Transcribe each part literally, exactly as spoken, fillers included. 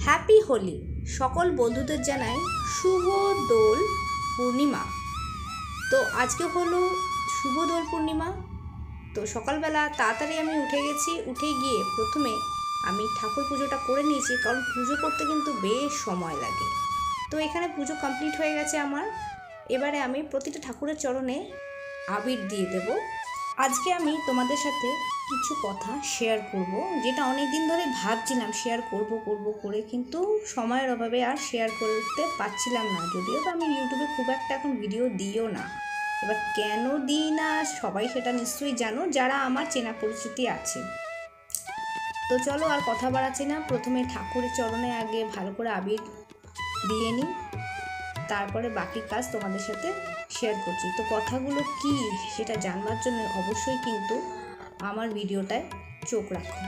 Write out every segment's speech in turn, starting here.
Happy Holi. সকল বন্ধুদের জানাই শুভ দোল পূর্ণিমা। তো আজকে হলো শুভ দোল পূর্ণিমা। তো সকালবেলা তাড়াতাড়ি আমি উঠে গেছি। উঠে গিয়ে প্রথমে আমি ঠাকুর পুজোটা করে নিয়েছি, কারণ পুজো করতে কিন্তু বেশ সময় লাগে। তো এখানে পুজো কমপ্লিট হয়ে গেছে আমার। এবারে আমি প্রতিটা ঠাকুরের চরণে আবির দিয়ে দেব। আজকে আমি তোমাদের সাথে কিছু কথা শেয়ার করব, যেটা অনেক দিন ধরে ভাবছিলাম শেয়ার করব করব করে, কিন্তু সময়ের অভাবে আর শেয়ার করতে পারছিলাম না। যদিও তো আমি ইউটিউবে খুব একটা এখন ভিডিও দিও না। এবার কেন দিই না সবাই সেটা নিশ্চয়ই জানো, যারা আমার চেনা পরিচিতি আছে। তো চলো আর কথা বাড়াচ্ছি না, প্রথমে ঠাকুরের চরণে আগে ভালো করে আবির দিয়ে নিই, তারপরে বাকি কাজ তোমাদের সাথে শেয়ার করছি। তো কথাগুলো কি সেটা জানবার জন্য অবশ্যই কিন্তু আমার ভিডিওটায় চোখ রাখো।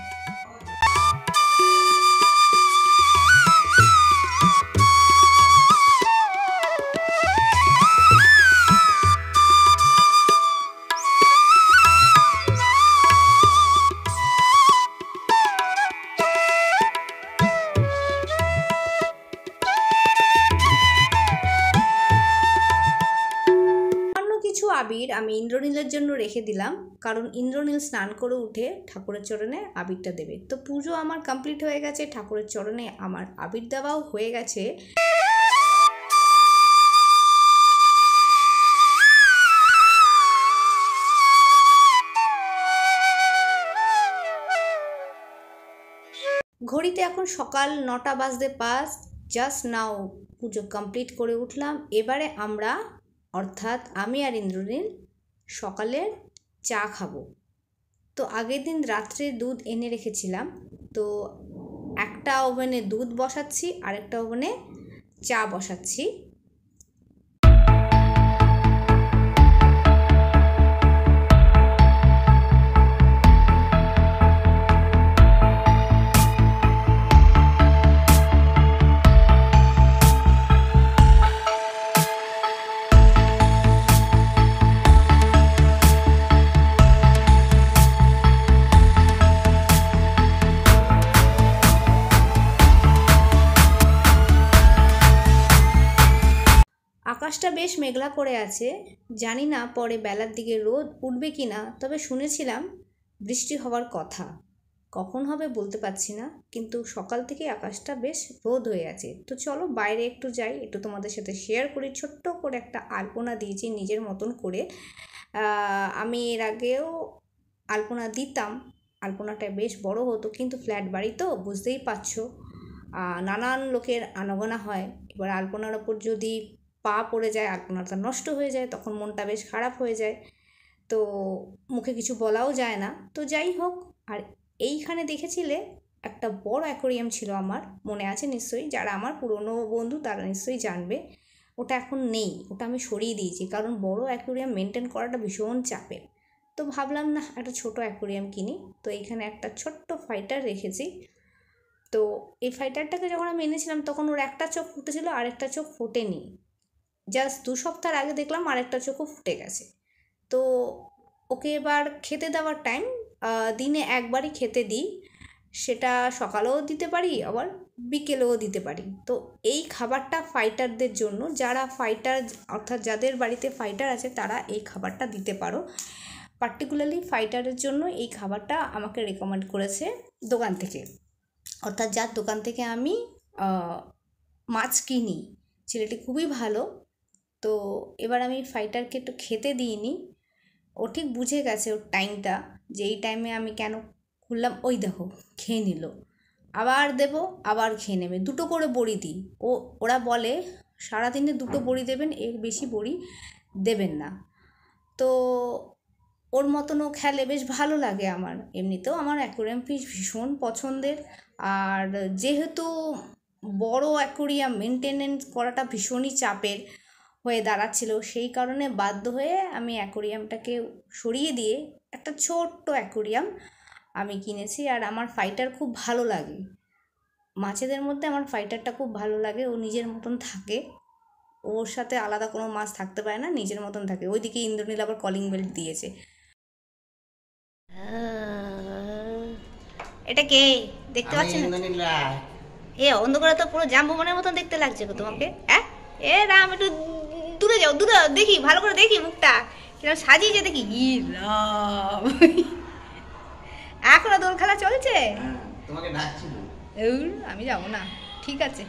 আবির আমি ইন্দ্রনীলের জন্য রেখে দিলাম, কারণ ইন্দ্রনীল স্নান করে উঠে ঠাকুরের চরণে আবিরটা দেবে। তো পুজো আমার কমপ্লিট হয়ে গেছে, ঠাকুরের চরণে আমার আবির দেওয়াও হয়ে গেছে। ঘড়িতে এখন সকাল নটা বাজতে পাঁচ। জাস্ট নাও পুজো কমপ্লিট করে উঠলাম। এবারে আমরা অর্থাৎ আমি আর ইন্দ্রনীল সকালের চা খাবো। তো আগের দিন রাত্রে দুধ এনে রেখেছিলাম, তো একটা ওভেনে দুধ বসাচ্ছি, আরেকটা ওভেনে চা বসাচ্ছি। আকাশটা বেশ মেঘলা করে আছে, জানি না পরে বেলার দিকে রোদ উঠবে কি না। তবে শুনেছিলাম বৃষ্টি হওয়ার কথা, কখন হবে বলতে পারছি না, কিন্তু সকাল থেকে আকাশটা বেশ রোদ হয়ে আছে। তো চলো বাইরে একটু যাই, একটু তোমাদের সাথে শেয়ার করি। ছোট্ট করে একটা আলপনা দিয়েছি নিজের মতন করে। আমি এর আগেও আলপনা দিতাম, আলপনাটা বেশ বড় হতো, কিন্তু ফ্ল্যাট বাড়ি তো বুঝতেই পারছো, নানান লোকের আনাগোনা হয়। এবার আলপনার ওপর যদি পা পড়ে যায়, আলপনাটা নষ্ট হয়ে যায়, তখন মনটা বেশ খারাপ হয়ে যায়। তো মুখে কিছু বলাও যায় না। তো যাই হোক, আর এইখানে দেখেছিলে একটা বড় অ্যাকোরিয়াম ছিল আমার, মনে আছে নিশ্চয়ই, যারা আমার পুরনো বন্ধু তারা নিশ্চয়ই জানবে। ওটা এখন নেই, ওটা আমি সরিয়ে দিয়েছি, কারণ বড় অ্যাকোরিয়াম মেনটেন করাটা ভীষণ চাপের। তো ভাবলাম না একটা ছোট অ্যাকোরিয়াম কিনি। তো এইখানে একটা ছোট্ট ফাইটার রেখেছি। তো এই ফাইটারটাকে যখন আমি এনেছিলাম তখন ওর একটা চোখ ফুটেছিল, আরেকটা চোখ ফোটেনি। জাস্ট দু সপ্তাহ আগে দেখলাম আরেকটা চোখও ফুটে গেছে। তো ওকে এবার খেতে দেওয়ার টাইম, দিনে একবারই খেতে দিই, সেটা সকালেও দিতে পারি আবার বিকেলেও দিতে পারি। তো এই খাবারটা ফাইটারদের জন্য, যারা ফাইটার অর্থাৎ যাদের বাড়িতে ফাইটার আছে তারা এই খাবারটা দিতে পারো। পার্টিকুলারলি ফাইটারের জন্য এই খাবারটা আমাকে রেকমেন্ড করেছে দোকান থেকে, অর্থাৎ যার দোকান থেকে আমি মাছ কিনি, ছেলেটি খুবই ভালো। তো এবার আমি ফাইটারকে একটু খেতে দিইনি, ও ঠিক বুঝে গেছে ওর টাইমটা, যে এই টাইমে আমি কেন খুললাম। ওই দেখো খেয়ে নিল, আবার দেব আবার খেয়ে নেবে। দুটো করে বড়ি দিই, ও ওরা বলে সারাদিনে দুটো বড়ি দেবেন, এর বেশি বড়ি দেবেন না। তো ওর মতন ও খেলে বেশ ভালো লাগে আমার। এমনিতেও আমার অ্যাকোরিয়াম ফিশ ভীষণ পছন্দের, আর যেহেতু বড় অ্যাকোরিয়াম মেনটেনেন্স করাটা ভীষণই চাপের হয়ে দাঁড়াচ্ছিল, সেই কারণে বাধ্য হয়ে আমি অ্যাকোরিয়ামটাকে সরিয়ে দিয়ে একটা ছোট্ট অ্যাকোরিয়াম আমি কিনেছি। আর আমার ফাইটার খুব ভালো লাগে, মাছেদের মধ্যে আমার ফাইটারটা খুব ভালো লাগে। ও নিজের মতন থাকে, ওর সাথে আলাদা কোনো মাছ থাকতে পারে না, নিজের মতন থাকে। ওইদিকে ইন্দ্রনীল আবার কলিং বেল দিয়েছে। এটা কে দেখতে পাচ্ছেন? এ অন্ধকারে তো পুরো জাম্বুমনের মতন দেখতে লাগছে গো তোমাকে। হ্যাঁ এ রাম, একটু দূরে যাও, দূরে দেখি, ভালো করে দেখি মুখটা কিরকম সাজিয়েছে দেখি। ই রাম, এখনো দোল খেলা চলছে? তোমাকে ডাকছি। আমি যাবো না, ঠিক আছে,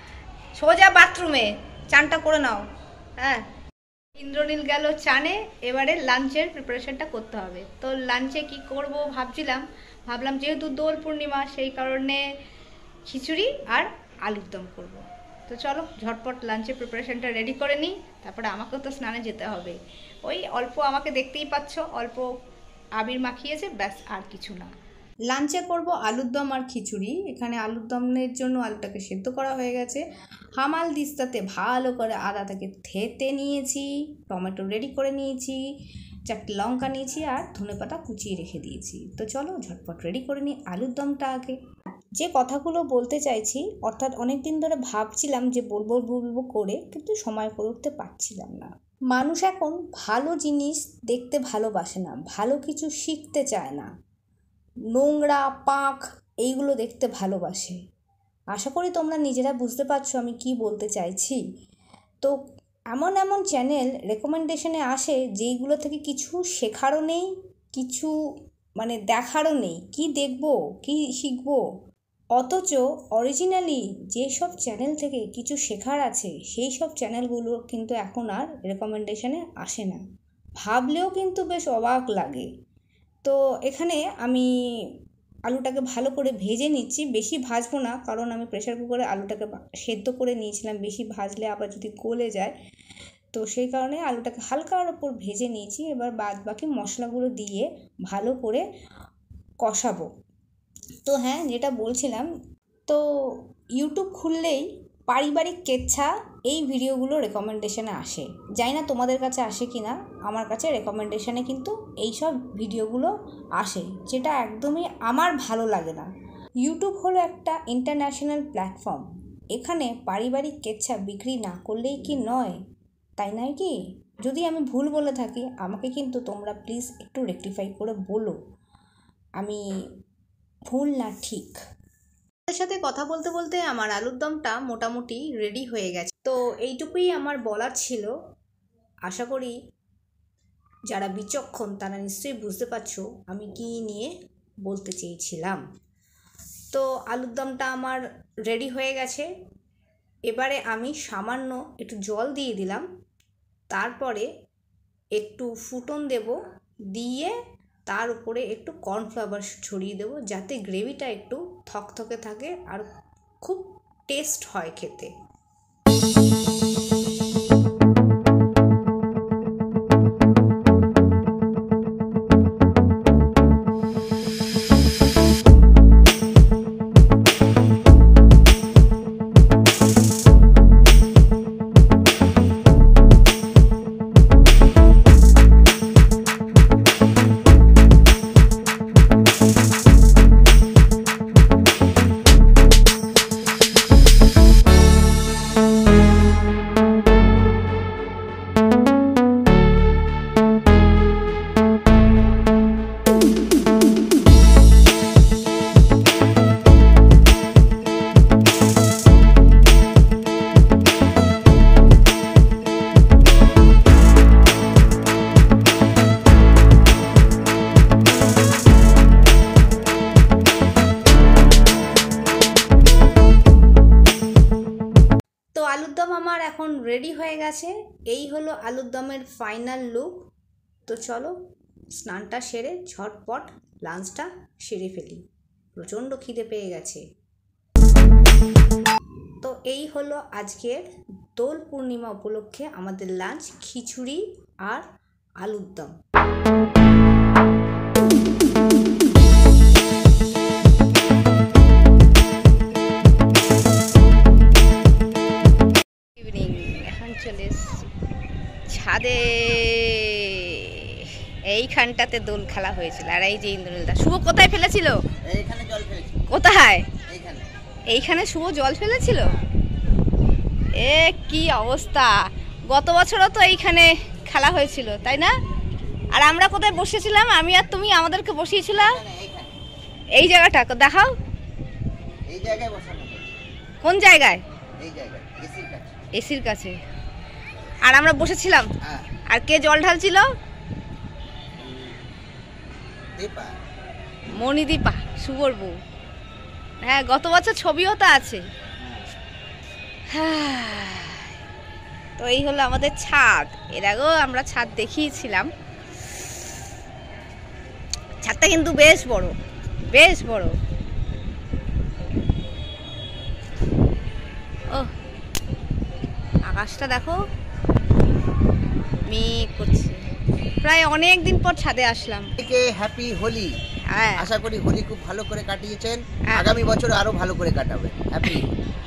সোজা বাথরুমে চানটা করে নাও। হ্যাঁ, ইন্দ্রনীল গেল চানে, এবারে লাঞ্চের প্রিপারেশনটা করতে হবে। তো লাঞ্চে কি করব ভাবছিলাম, ভাবলাম যেহেতু দোল পূর্ণিমা সেই কারণে খিচুড়ি আর আলুর দম করব। তো চলো ঝটপট লাঞ্চের প্রিপারেশনটা রেডি করে নিই, তারপরে আমাকেও তো স্নানে যেতে হবে। ওই অল্প, আমাকে দেখতেই পাচ্ছ, অল্প আবির মাখিয়েছে, ব্যাস, আর কিছু না। লাঞ্চে করব আলুর দম আর খিচুড়ি। এখানে আলুর দমের জন্য আলুটাকে সেদ্ধ করা হয়ে গেছে, হামাল দিস্তাতে ভালো করে আদাটাকে থেতে নিয়েছি, টমেটো রেডি করে নিয়েছি, চারটে লঙ্কা নিয়েছি আর ধনেপাতা কুচিয়ে রেখে দিয়েছি। তো চলো ঝটপট রেডি করে নিই আলুর দমটা আগে। যে কথাগুলো বলতে চাইছি, অর্থাৎ অনেক দিন ধরে ভাবছিলাম যে বলবো বলবো করে, কিন্তু সময় করে উঠতে পারছিলাম না। মানুষ এখন ভালো জিনিস দেখতে ভালোবাসে না, ভালো কিছু শিখতে চায় না, নোংরা পাক এইগুলো দেখতে ভালোবাসে। আশা করি তোমরা নিজেরা বুঝতে পারছো আমি কি বলতে চাইছি। তো এমন এমন চ্যানেল রেকমেন্ডেশনে আসে যেইগুলো থেকে কিছু শেখারও নেই, কিছু মানে দেখারও নেই, কি দেখবো কি শিখবো। অথচ অরিজিনালি যেসব চ্যানেল থেকে কিছু শেখার আছে সেই সব চ্যানেলগুলো কিন্তু এখন আর রেকমেন্ডেশনে আসে না, ভাবলেও কিন্তু বেশ অবাক লাগে। তো এখানে আমি আলুটাকে ভালো করে ভেজে নিচ্ছি, বেশি ভাজবো না, কারণ আমি প্রেশার কুকারে আলুটাকে সেদ্ধ করে নিয়েছিলাম, বেশি ভাজলে আবার যদি গলে যায়, তো সেই কারণে আলুটাকে হালকার ওপর ভেজে নিয়েছি। এবার বাদ বাকি মশলাগুলো দিয়ে ভালো করে কষাবো। তো হ্যাঁ, যেটা বলছিলাম, তো ইউটিউব খুললেই পারিবারিক কেচ্ছা এই ভিডিওগুলো রেকমেন্ডেশনে আসে। জানি না তোমাদের কাছে আসে কি না, আমার কাছে রেকমেন্ডেশনে কিন্তু এই সব ভিডিওগুলো আসে, যেটা একদমই আমার ভালো লাগে না। ইউটিউব হলো একটা ইন্টারন্যাশনাল প্ল্যাটফর্ম, এখানে পারিবারিক কেচ্ছা বিক্রি না করলেই কি নয়, তাই নয় কি? যদি আমি ভুল বলে থাকি আমাকে কিন্তু তোমরা প্লিজ একটু রেকটিফাই করে বলো আমি ভুল না ঠিক। তাদের সাথে কথা বলতে বলতে আমার আলুর দমটা মোটামুটি রেডি হয়ে গেছে। তো এইটুকুই আমার বলার ছিল। আশা করি যারা বিচক্ষণ তারা নিশ্চয়ই বুঝতে পারছো আমি কি নিয়ে বলতে চেয়েছিলাম। তো আলুর দমটা আমার রেডি হয়ে গেছে, এবারে আমি সামান্য একটু জল দিয়ে দিলাম, তারপরে একটু ফুটন দেব, দিয়ে তার উপরে একটু কর্নফ্লাওয়ার ছড়িয়ে দেবো, যাতে গ্রেভিটা একটু থকথকে থাকে আর খুব টেস্ট হয় খেতে। আলুর দম আমার এখন রেডি হয়ে গেছে, এই হলো আলুর দমের ফাইনাল লুক। তো চলো স্নানটা সেরে ঝটপট লাঞ্চটা সেরে ফেলি, প্রচণ্ড খিদে পেয়ে গেছে। তো এই হলো আজকের দোল পূর্ণিমা উপলক্ষে আমাদের লাঞ্চ, খিচুড়ি আর আলুর দম। ছাদে এইখানটাতে দোল খেলা হয়েছিল, আর এই যে ইন্দ্রনীলদা। শুভ কোথায় ফেলেছিল? এইখানে জল ফেলেছিল। কোথায়? এইখানে। এইখানে শুভ জল ফেলেছিল? এ কি অবস্থা! গত বছরও তো এইখানে খেলা হয়েছিল, তাই না? আর আমরা কোথায় বসেছিলাম? আমি আর তুমি আমাদেরকে বসিয়েছিলাম এই জায়গাটা, দেখাও। এই জায়গায় বসানো। কোন জায়গায়? এই জায়গায় এসির কাছে। এসির কাছে। আর আমরা বসেছিলাম। হ্যাঁ। আর কে জল ঢালছিল? দীপা। মণিদীপা, শুভর বউ। হ্যাঁ, গত বছর ছবিও তো আছে। হ্যাঁ। তো এই হলো আমাদের ছাদ। এর আগেও আমরা ছাদ দেখিয়েছিলাম। ছাদটা কিন্তু বেশ বড়, বেশ বড়। ও, আকাশটা দেখো, মেঘ করছে। প্রায় অনেক দিন পর ছাদে আসলাম। হ্যাপি হোলি। হ্যাঁ, আশা করি হোলি খুব ভালো করে কাটিয়েছেন, হ্যাঁ। আগামী বছর আরো ভালো করে কাটাবেন। হ্যাপি।